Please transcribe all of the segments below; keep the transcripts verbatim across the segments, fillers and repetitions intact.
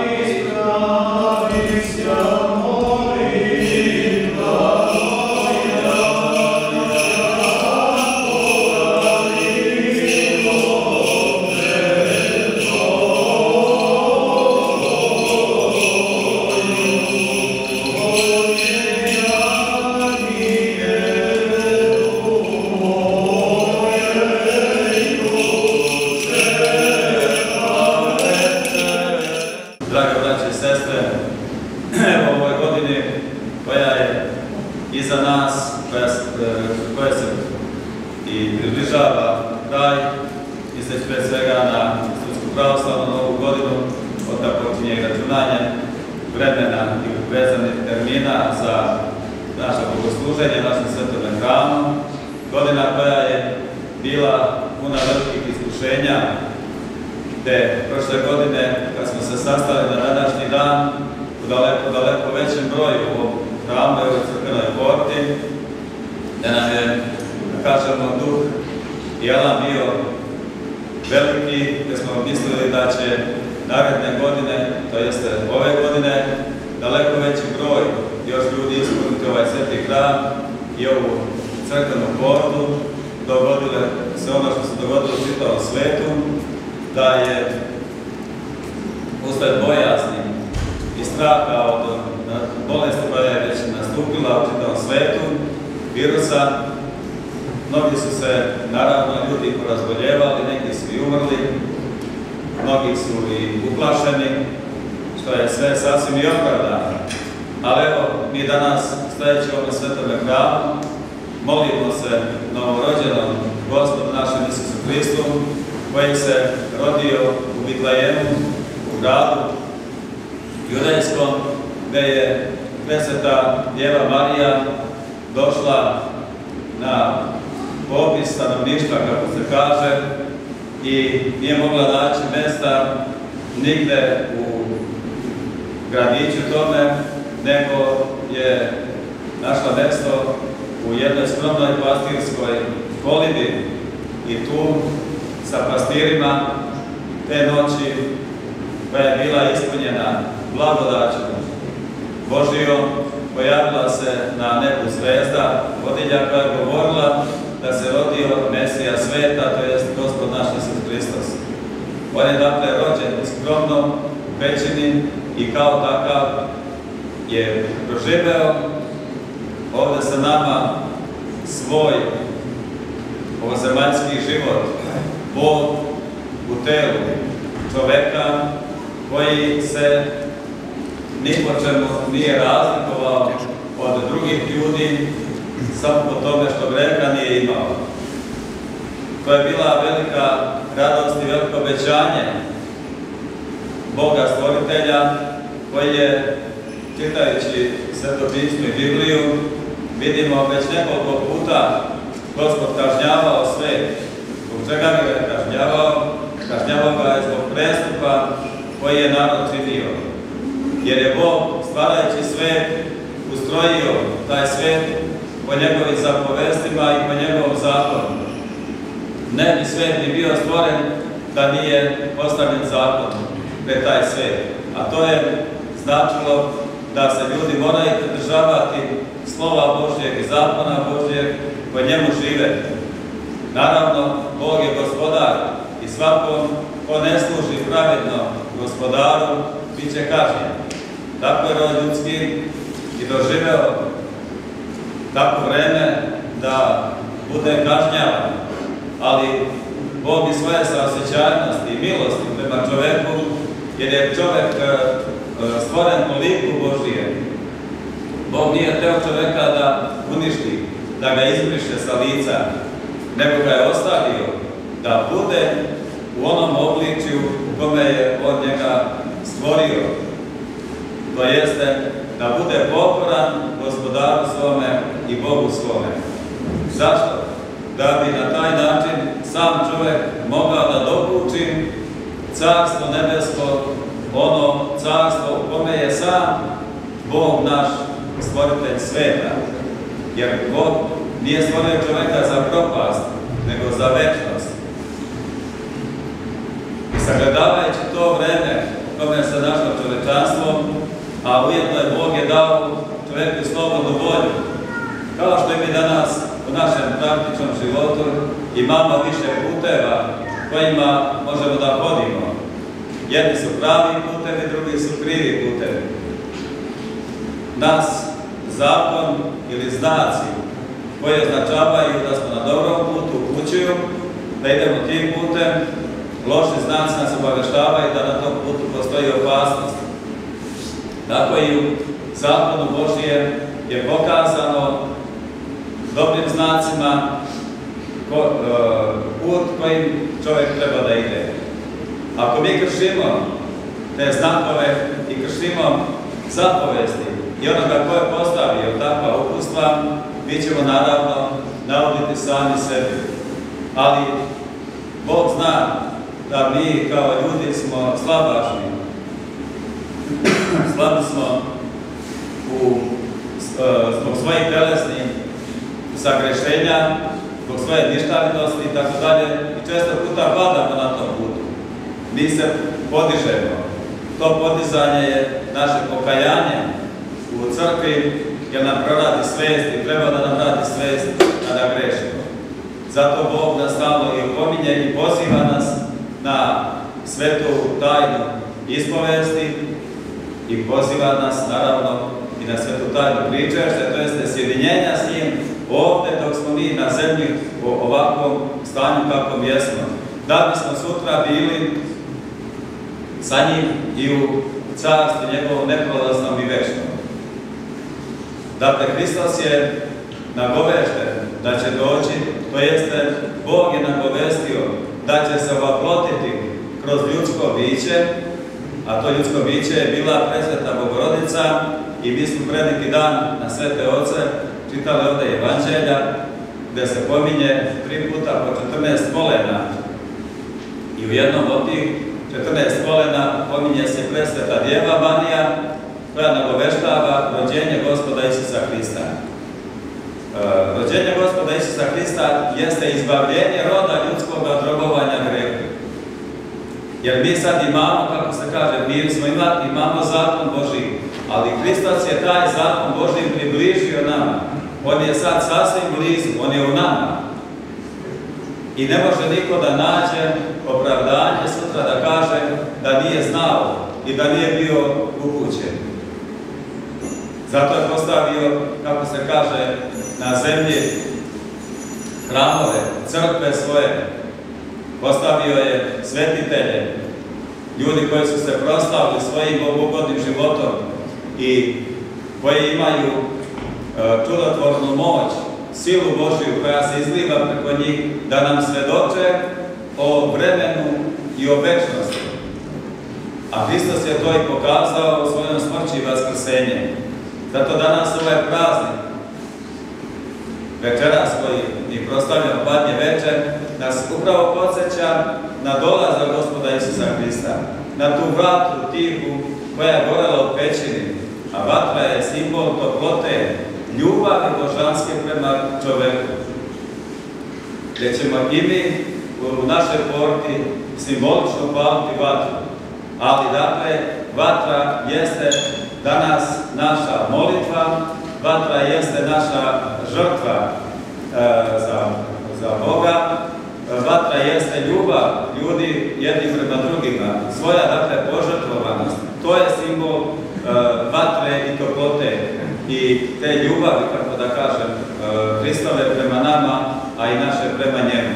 iza nas, koja, koja se i približava kraj, misleći pre svega na Srpsku pravoslavnu novu godinu, od tako počinje računanje vremena i vezanih termina za naše bogosluženje, našem svetom hramu. Godina koja je bila puna velikih iskušenja, te prošle godine, kad smo se sastali na današnji dan, u daleko, daleko većem broju u ovom hramu, u crkvenoj porti, da nam je, da kažemo, duh i elan bio veliki, gdje smo mislili da će naredne godine, to jeste ove godine, daleko veći broj još ljudi ispuniti ovaj sveti hram i ovu crkvenu portu. Dogodile se ono što se dogodilo u čitavom svetu, da je usled bojazni i straha od bolesti koja je već nastupila u čitavom svetu, virusa, mnogi su se, naravno, ljudi porazboljevali, neki su i umrli, mnogi su i uplašeni, što je sve sasvim i opravdano. Ali evo, mi danas, stojeći u ovom svetome hramu, molimo se novorođenom Gospodu našem Isusu Hristu, koji se rodio u Vitlejemu, u gradu judejskom, gde je presveta Djeva Marija došla na popis stanovništva, kako se kaže, i nije mogla naći mesta nigde u gradiću tome, nego je našla mesto u jednoj skromnoj pastirskoj kolibi i tu sa pastirima te noći, koja je bila ispunjena blagodaćom Božijom, pojavila se na nebu zvezda vodilja koja je govorila da se rodio Mesija sveta, to jest Gospod naš Isus Hristos. On je dakle rođen skromno u pećini i kao takav je proživeo ovde sa nama svoj ovozemaljski život, Bog u telu čoveka koji se ni po čemu nije razlikovao od drugih ljudi samo po tome što greha nije imao. To je bila velika radost i veliko obećanje Boga Stvoritelja, koji je, čitajući Sveto pismo i Bibliju, vidimo već nekoliko puta Gospod kažnjavao svet. Zbog čega bi ga kažnjavao? Kažnjavao ga je zbog prestupa koji je narod činio. Jer je Bog, stvarajući svet, ustrojio taj svet po njegovim zapovestima i po njegovom zakonu. Ne bi svet ni bio stvoren da nije postavljen zakon pred taj svet. A to je značilo da se ljudi moraju pridržavati slova Božjeg i zakona Božjeg po njemu žive. Naravno, Bog je gospodar i svakom ko ne služi pravedno gospodaru, bit će kažnjen. Tako je rod ljudski i doživeo tako vreme da bude kažnjavan. Ali Bog i svoje saosjećajnosti i milosti prema čoveku, jer je čovek stvoren po liku Božije. Bog nije hteo čoveka da uništi, da ga izbriše sa lica, nego ga je ostavio da bude u onom obličju u kome je on njega stvorio. To jeste da bude pokoran gospodaru svome i Bogu svome. Zašto? Da bi na taj način sam čovek mogao da dokuči carstvo nebesko, ono carstvo u kome je sam Bog naš stvoritelj sveta. Jer Bog nije stvorio čoveka za propast, nego za večnost. I sagledavajući to vreme kome se našlo čovečanstvo, a ujedno je Bog je dao čovjeku slobodnu volju. Kao što i mi danas u našem praktičnom životu imamo više puteva kojima možemo da hodimo. Jedni su pravi putevi, drugi su krivi putevi. Nas zakon ili znaci koji označavaju da smo na dobrom putu upućuju da idemo tim putem, loši znaci nas obaveštavaju da na tom putu postoji opasnost. Tako i u zakonu Božijem je pokazano dobrim znacima ko, uh, put kojim čovjek treba da ide. Ako mi kršimo te znakove i kršimo zapovesti i onoga ko je postavio takva uputstva, mi ćemo naravno navoditi sami sebi. Ali Bog zna da mi kao ljudi smo slabašni. Slabi smo u, zbog svojih telesnih sagrešenja, zbog svoje ništavnosti i tako dalje. I često puta padamo na tom putu. Mi se podižemo. To podizanje je naše pokajanje u crkvi, jer nam proradi svest i treba da nam radi svest kada grešimo. Zato Bog nas stalno i opominje i poziva nas na svetu tajnu ispovesti i poziva nas naravno i na svetu tajnu pričašće, to jeste sjedinjenja s njim ovdje dok smo mi na zemlji u ovakvom stanju kakvom jesmo. Da bismo sutra bili sa njim i u carstvu njegovom neprolaznom i večnom. Dakle, Hristos je nagovešten da će doći, to jeste Bog je nagovestio da će se ovaplotiti kroz ljudsko biće, a to ljudsko biće je bila presveta Bogorodica i mi smo pre neki dan na Svete Oce čitali ovdje Evanđelja gdje se pominje tri puta po četrnaest polena i u jednom od tih četrnaest polena pominje se presveta Djeva Marija koja nagoveštava rođenje Gospoda Isusa Hrista. E, rođenje Gospoda Isusa Hrista jeste izbavljenje roda ljudskog od robovanja grehu. Jer mi sad imamo, kako se kaže, mi smo imali, imamo zakon Božji, ali Hristos je taj zakon Božji približio nama. On je sad sasvim blizu, on je u nama. I ne može niko da nađe opravdanje sutra da kaže da nije znao i da nije bio upućen. Zato je postavio, kako se kaže, na zemlji hramove, crkve svoje. Postavio je svetitelje, ljudi koji su se proslavili svojim bogogodnim životom i koji imaju e, čudotvornu moć, silu Božiju koja se izliva preko njih da nam svedoče o vremenu i o večnosti. A Hristos je to i pokazao u svojom smrći i vaskrsenju. Zato danas ovaj praznik, večeras koji mi proslavljamo Badnje večer, nas upravo podsjeća na dolazak Gospoda Isusa Hrista, na tu vatru tihu koja je gorela u pećini, a vatra je simbol toplote, ljubavi božanske prema čoveku. Gdje ćemo i mi u našoj porti simbolično paliti vatru. Ali dakle, vatra jeste danas naša molitva, vatra jeste naša žrtva e, za, za Boga, vatra jeste ljubav ljudi jedni prema drugima, svoja dakle požrtvovanost. To je simbol e, vatre i toplote i te ljubavi, kako da kažem, e, Hristove prema nama, a i naše prema njemu.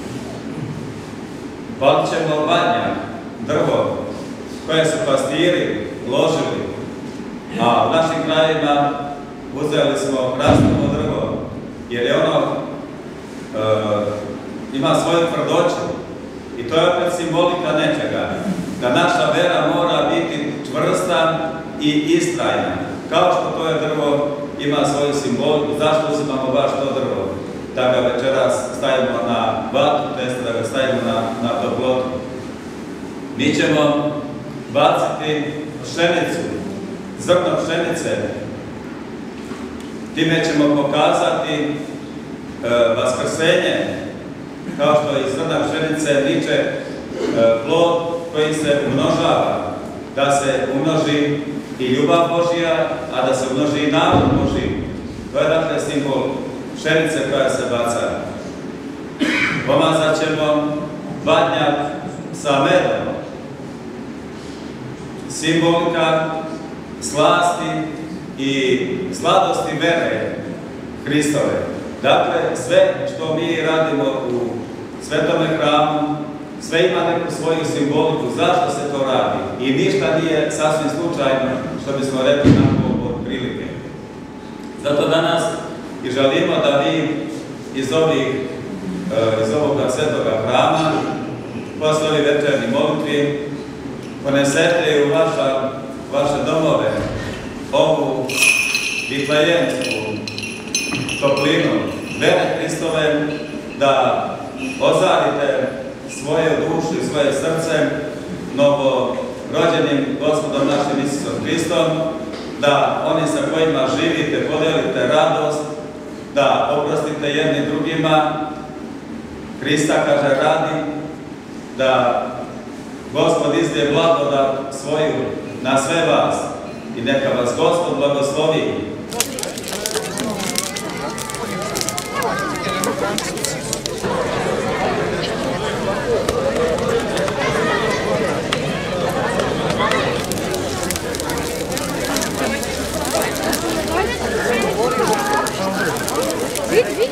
Palit ćemo badnjak, drvo, koje su pastiri ložili, a u našim krajima uzeli smo hrastovo drvo, jer je ono e, ima svoju tvrdoću i to je opet simbolika nečega, da naša vera mora biti čvrsta i istrajna, kao što to je drvo ima svoju simboliku. Zašto uzimamo baš to drvo? Da ga večeras stavimo na vatru, tj. da ga stavimo na, na toplotu. Mi ćemo baciti pšenicu, zrno pšenice. Time ćemo pokazati e, vaskrsenje, kao što iz zrna pšenice niče e, plod koji se umnožava. da se umnoži i ljubav Božija, a da se umnoži i narod Božji. To je dakle simbol pšenice koja se baca. Pomazat ćemo badnjak sa medom. Simbolika slasti i sladosti vere Hristove. Dakle, sve što mi radimo u Svetome hramu, sve ima neku svoju simboliku, zašto se to radi. I ništa nije sasvim slučajno, što bismo rekli nakon od prilike. Zato danas i želimo da vi iz, ovih, iz ovoga Svetoga hrama, posle ovih večernih molitvi, ponesete u vaša, vaše domove ovu vitlejensku toplinu vere Hristove, da ozarite svoje dušu i svoje srce novorođenim Gospodom našim Isusom Hristom, da oni sa kojima živite podelite radost, da oprostite jedni drugima. Hrista kaže radi, da Gospod izlije blagodat svoju na sve vas i neka vas Gospod blagoslovi. Vidi, vidi.